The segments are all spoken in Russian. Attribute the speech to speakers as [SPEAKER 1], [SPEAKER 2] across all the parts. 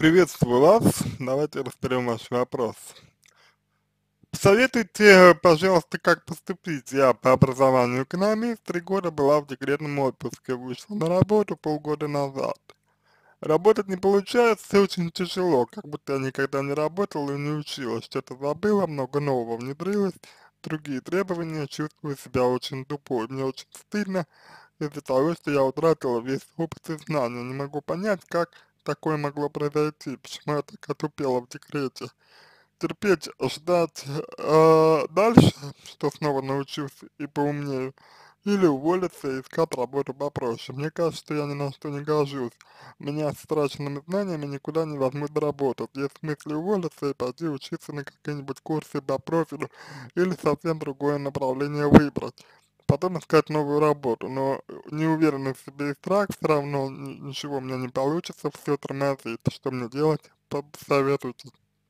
[SPEAKER 1] Приветствую вас. Давайте разберем ваш вопрос. Посоветуйте, пожалуйста, как поступить. Я по образованию экономист, 3 года была в декретном отпуске, вышла на работу полгода назад. Работать не получается, очень тяжело, как будто я никогда не работала и не училась, что-то забыла, много нового внедрилось, другие требования, чувствую себя очень тупой, мне очень стыдно из-за того, что я утратила весь опыт и знания, не могу понять, как такое могло произойти, почему я так отупела в декрете. Терпеть, ждать дальше, что снова научусь и поумнею, или уволиться и искать работу попроще. Мне кажется, что я ни на что не гожусь. Меня с утраченными знаниями никуда не возьмут работать. Есть смысл уволиться и пойти учиться на какие-нибудь курсы по профилю или совсем другое направление выбрать. Потом искать новую работу, но неуверенность в себе и страх все равно ничего у меня не получится, все тормозит. Что мне делать? Посоветуйте.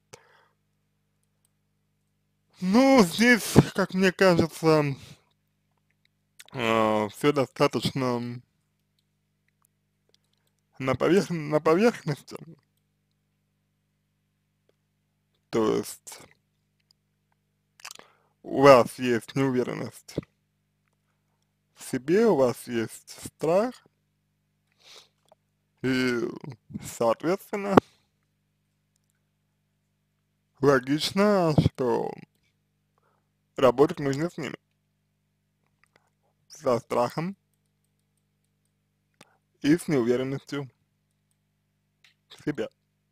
[SPEAKER 1] Ну, здесь, как мне кажется, все достаточно на поверхности. То есть у вас есть неуверенность в себе, у вас есть страх, и, соответственно, логично, что работать нужно с ними, со страхом и с неуверенностью в себе.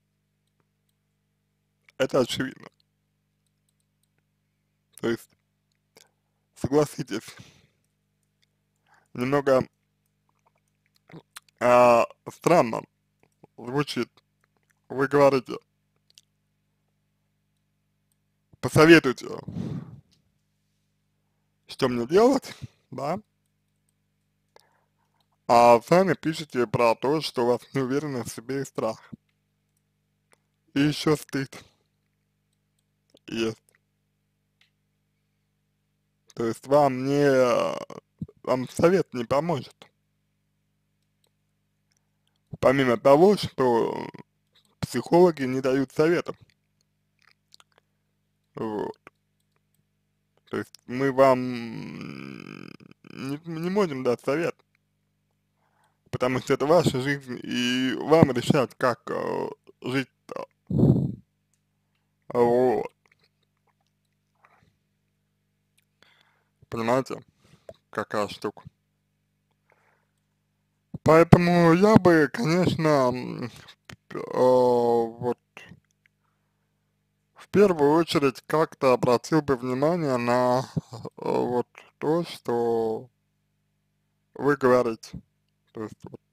[SPEAKER 1] Это очевидно. То есть, согласитесь, немного странно звучит. Вы говорите, посоветуйте, что мне делать, да, а сами пишете про то, что у вас неуверенность в себе и страх. И еще стыд есть. То есть вам совет не поможет. Помимо того, что психологи не дают советов. Вот. То есть мы вам не можем дать совет, потому что это ваша жизнь, и вам решать, как жить-то. Вот. Понимаете, какая штука. Поэтому я бы, конечно, вот в первую очередь как-то обратил бы внимание на вот то, что вы говорите. То есть вот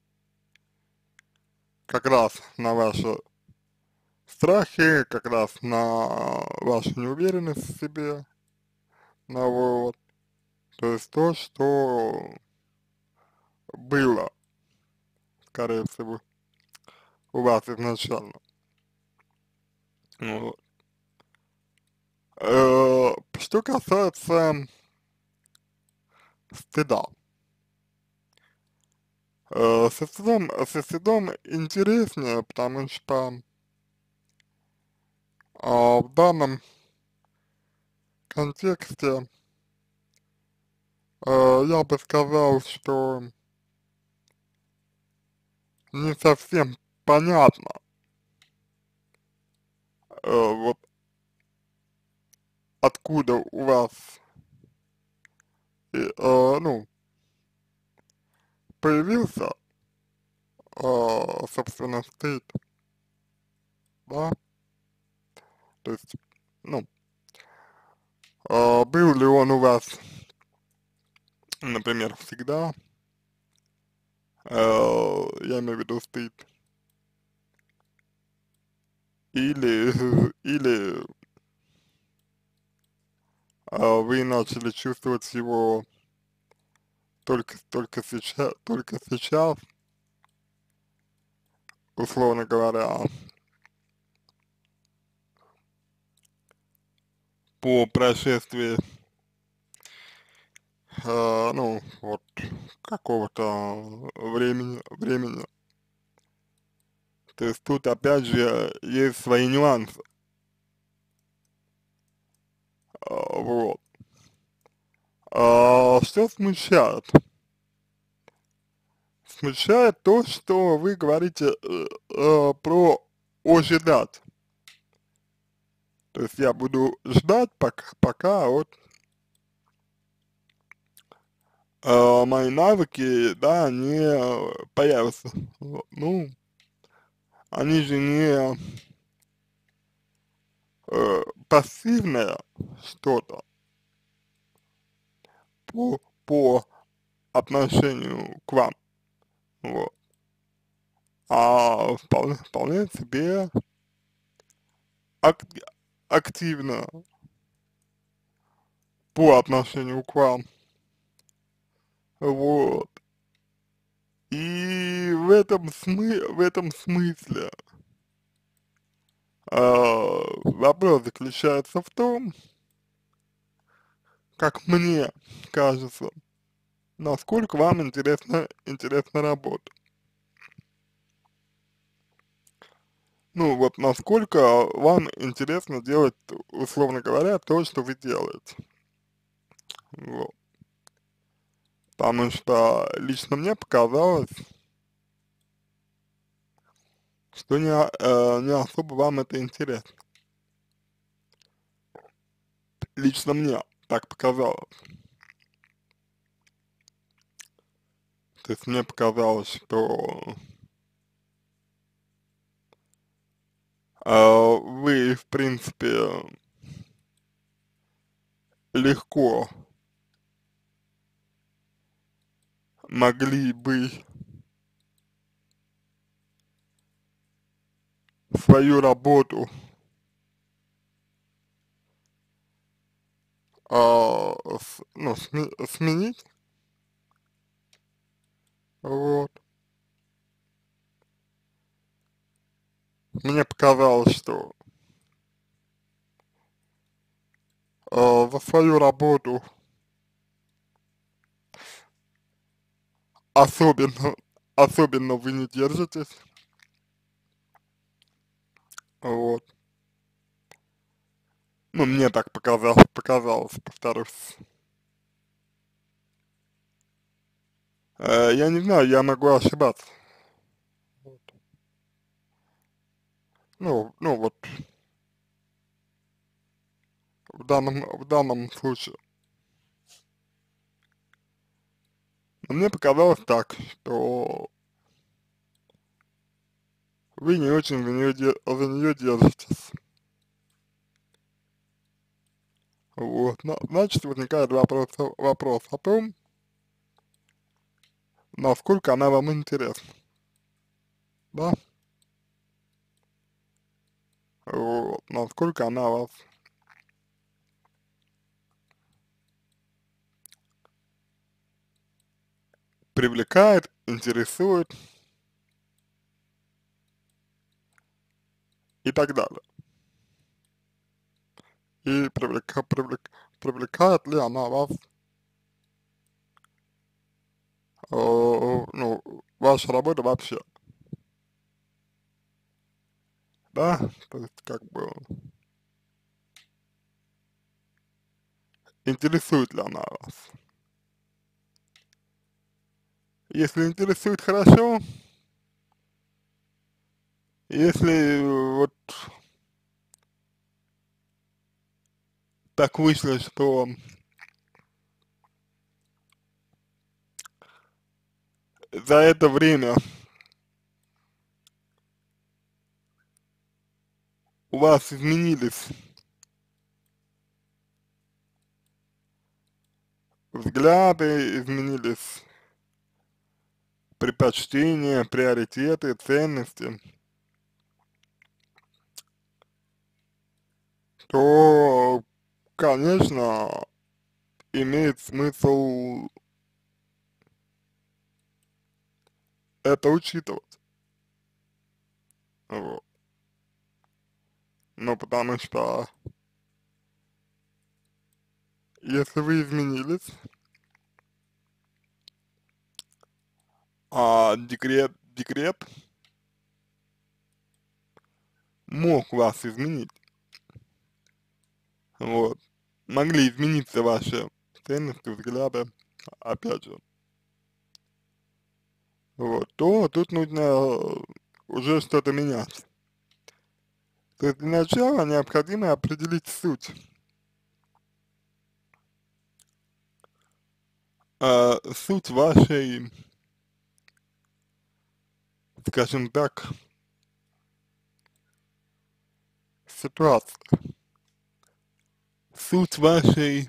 [SPEAKER 1] как раз на ваши страхи, как раз на вашу неуверенность в себе, на вот. То есть то, что было, скорее всего, у вас изначально. Вот. Что касается стыда. Со стыдом интереснее, потому что в данном контексте я бы сказал, что не совсем понятно, вот откуда у вас, ну, появился, собственно, стыд, да, то есть, ну, был ли он у вас, например, всегда, я имею в виду стыд, или, или вы начали чувствовать его только сейчас, условно говоря, по прошествии, ну, вот, какого-то времени, То есть тут опять же есть свои нюансы, вот. Что смущает? Смущает то, что вы говорите про ожидать. То есть я буду ждать, пока вот мои навыки, да, они появятся. Вот. Ну, они же не пассивное что-то по отношению к вам, вот, а вполне себе ак активно по отношению к вам, вот. И в этом смысле вопрос заключается в том, как мне кажется, насколько вам интересна работа. Ну вот насколько вам интересно делать, условно говоря, то, что вы делаете. Вот. Потому что лично мне показалось, что не особо вам это интересно. Лично мне так показалось. То есть мне показалось, что вы, в принципе, легко могли бы свою работу ну, сменить, вот. Мне показалось, что за свою работу особенно, особенно вы не держитесь, вот. Ну, мне так показалось, повторюсь. Я не знаю, я могу ошибаться. Ну вот, в данном случае. Но мне показалось так, что вы не очень за нее держитесь. Вот, значит, возникает вопрос о том, насколько она вам интересна, да? Вот, насколько она вас привлекает, интересует и так далее. И привлекает ли она вас, ну, ваша работа вообще, да? То есть, как бы, интересует ли она вас? Если интересует, хорошо. Если вот так вышло, что за это время у вас изменились взгляды, изменились предпочтения, приоритеты, ценности, то, конечно, имеет смысл это учитывать. Вот. Ну, потому что если вы изменились, декрет мог вас изменить, вот, могли измениться ваши ценности, взгляды, опять же, вот, то тут нужно уже что-то менять. То есть для начала необходимо определить суть, суть вашей, скажем так, ситуации, суть вашей,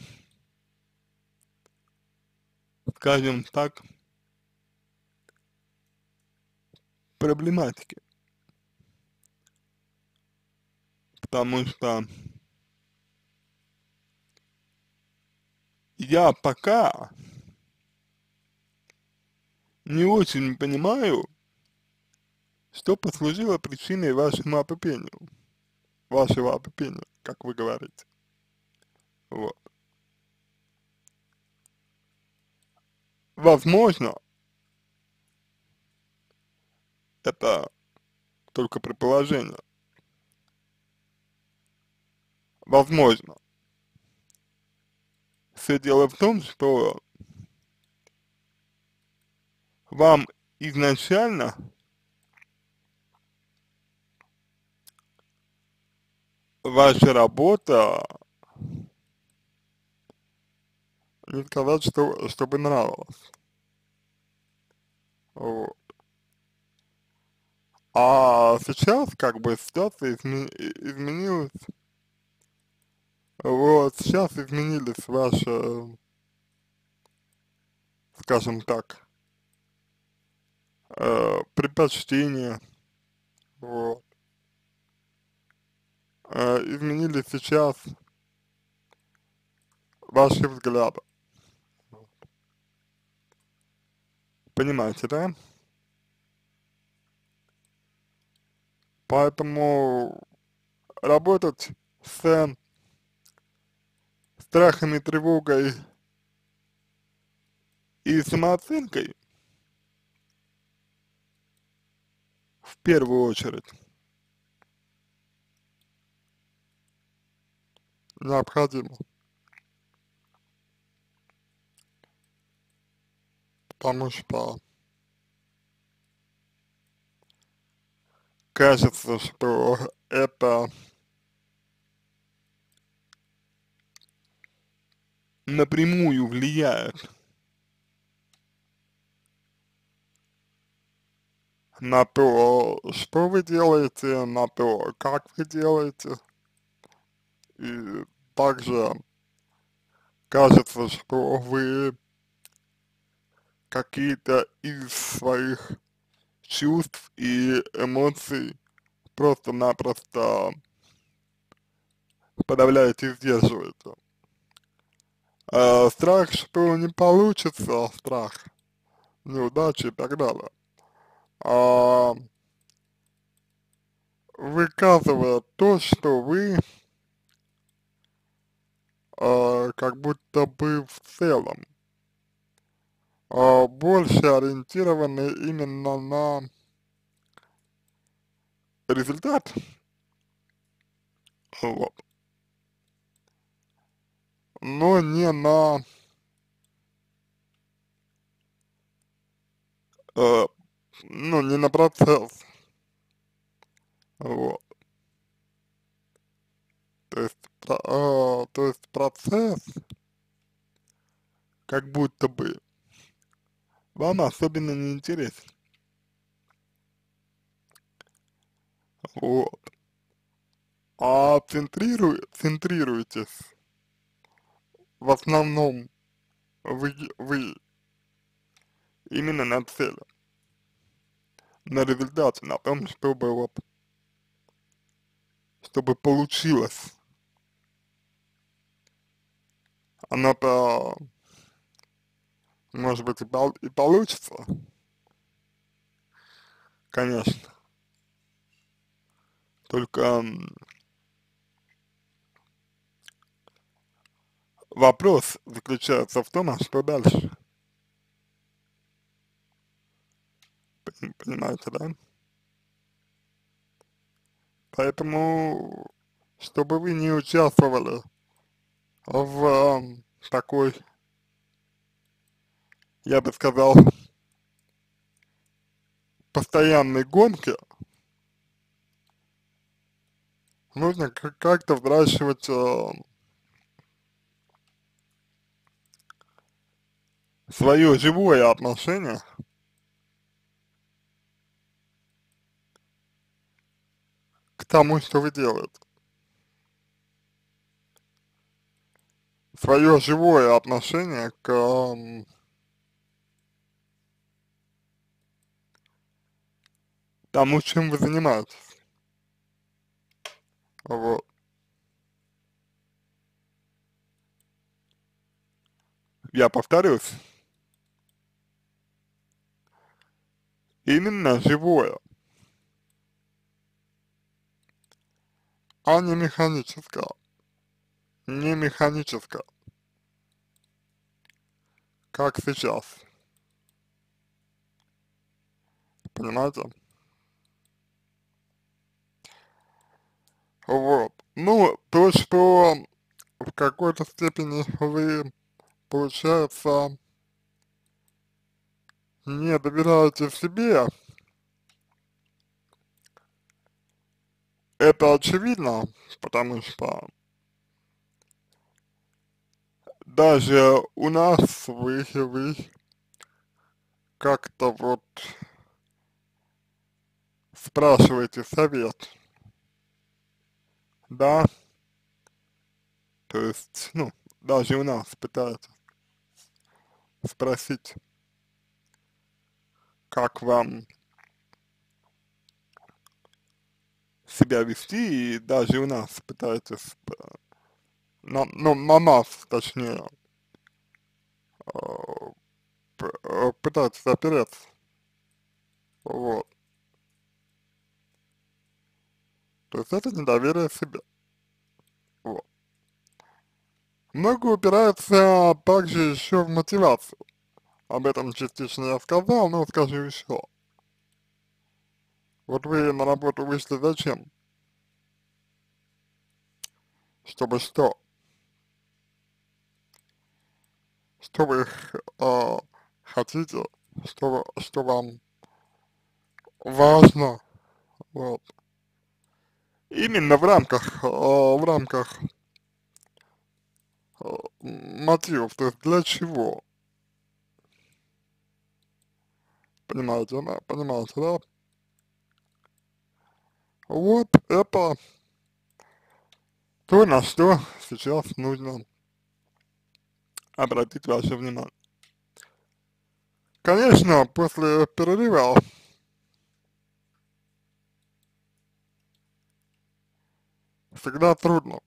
[SPEAKER 1] скажем так, проблематики, потому что я пока не очень понимаю, что послужило причиной вашего опупения, как вы говорите, вот. Возможно, это только предположение, возможно. Все дело в том, что вам изначально ваша работа, не сказать, что, чтобы нравилась, вот. А сейчас как бы ситуация изменилась, вот, сейчас изменились ваши, скажем так, предпочтения, вот, изменились сейчас ваши взгляды, понимаете, да? Поэтому работать с страхами, тревогой и самооценкой в первую очередь необходимо, потому что кажется, что это напрямую влияет на то, что вы делаете, на то, как вы делаете, и также кажется, что вы какие-то из своих чувств и эмоций просто-напросто подавляете и сдерживаете. Страх, что не получится, страх неудачи и так далее, а, выказывает то, что вы как будто бы в целом больше ориентированы именно на результат, вот, но не на, э, ну, не на процесс, вот. То есть, то есть процесс как будто бы вам особенно не интересен, вот. А центрируетесь в основном вы именно на цели, на результате, на том, чтобы вот, чтобы получилось. Оно-то, может быть, и получится, конечно. Только вопрос заключается в том, а что дальше, понимаете, да? Поэтому, чтобы вы не участвовали в такой, я бы сказал, постоянной гонке, нужно как-то взращивать свое живое отношение к тому, что вы делаете. Свое живое отношение к тому, чем вы занимаетесь. Вот. Я повторюсь, именно живое, а не механическое. Не механическое, как сейчас. Понимаете? Вот. Ну, то, что в какой-то степени вы, получается, не доверяете себе, это очевидно, потому что даже у нас вы как-то вот спрашиваете совет, да, то есть, ну, даже у нас пытаются спросить, как вам себя вести, и даже у нас пытаются, на нас, точнее, э, пытаются опереться, вот, то есть это недоверие себе, вот. Многое упирается также еще в мотивацию, об этом частично я сказал, но скажу еще. Вот вы на работу вышли зачем? Чтобы что? Что вы хотите? Что вам важно? Вот. Именно в рамках мотивов, то есть для чего? Понимаете, да? Вот это то, на что сейчас нужно обратить ваше внимание. Конечно, после перерыва всегда трудно.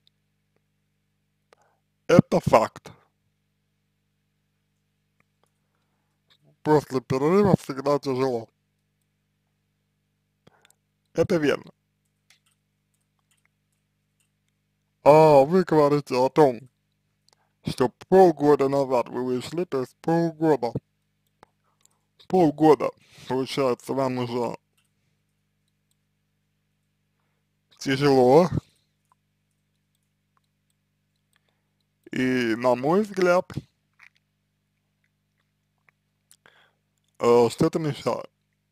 [SPEAKER 1] Это факт. После перерыва всегда тяжело. Это верно. А вы говорите о том, что полгода назад вы вышли, то есть полгода, получается, вам уже тяжело, и, на мой взгляд, что-то мешает.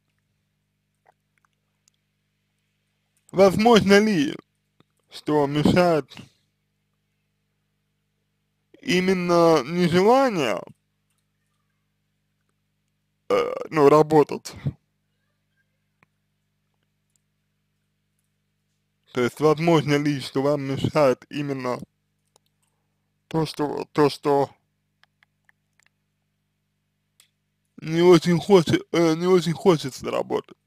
[SPEAKER 1] Возможно ли, что мешает именно нежелание, ну, работать? То есть, возможно ли, что вам мешает именно то, что не очень хочется работать?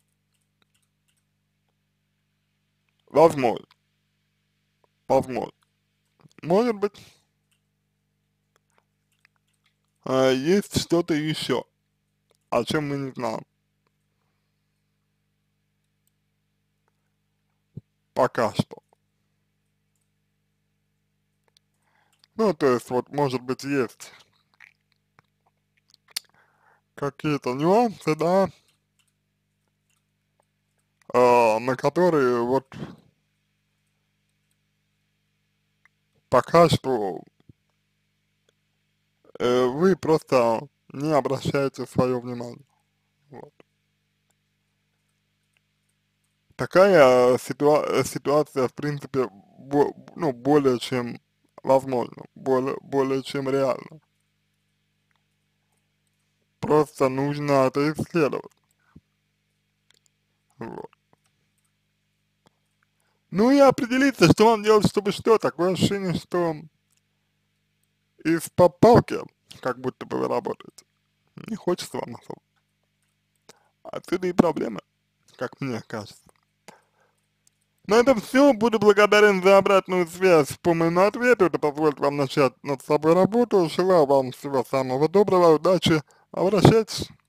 [SPEAKER 1] Возможно, возможно. Может быть, есть что-то еще, о чем мы не знаем пока что. Ну, то есть, вот, может быть, есть какие-то нюансы, да, на которые, вот, пока что вы просто не обращаете свое внимание. Вот. Такая ситуация, в принципе, ну, более чем возможно, более чем реально. Просто нужно это исследовать. Вот. Ну и определиться, что вам делать, чтобы что. Такое ощущение, что из-под палки, как будто бы вы работаете. Не хочется вам особо. Отсюда и проблема, как мне кажется. На этом все. Буду благодарен за обратную связь по моему ответу. Это позволит вам начать над собой работу. Желаю вам всего самого доброго, удачи. Обращайтесь.